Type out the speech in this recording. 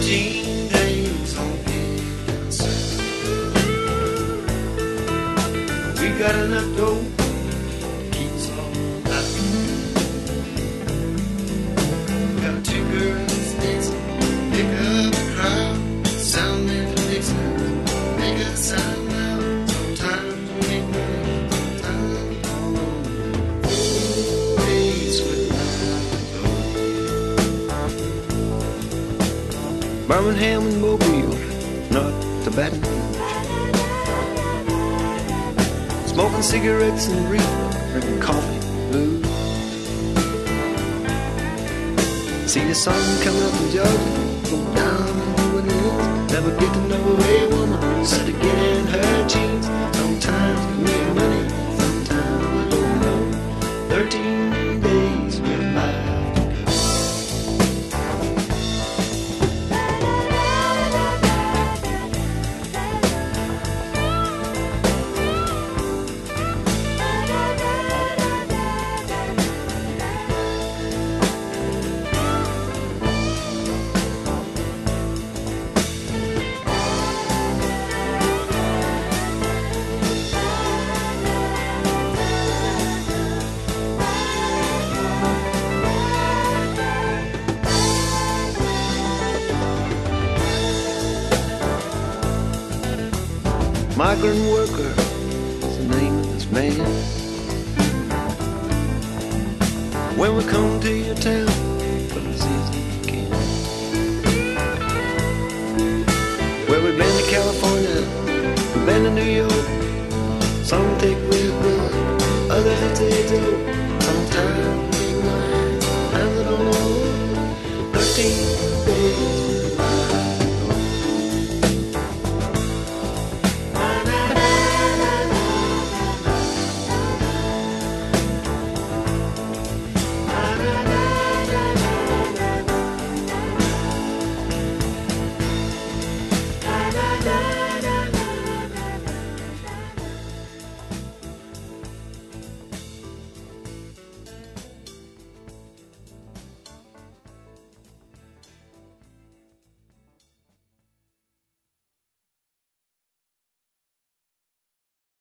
13 days on getting set. We got enough dough, keeps all out. We got two girls dancing, pick up the crowd, sound man for Dixon, make us sound loud. Sometimes we make money, sometimes all alone. Days without dough. Birmingham and Mobile, not the bad news. Smoking cigarettes and reading, drinking coffee, blues. See the sun come up in Georgia, go down and do what it is. Never get to know a woman, so to get in her jeans. Sometimes we make money, sometimes we don't know. 13 days with life. Migrant worker is the name of this man. When we come to your town, but as easy as we can. Well, we've been to California, we've been to New York. Some take real good, others take dope.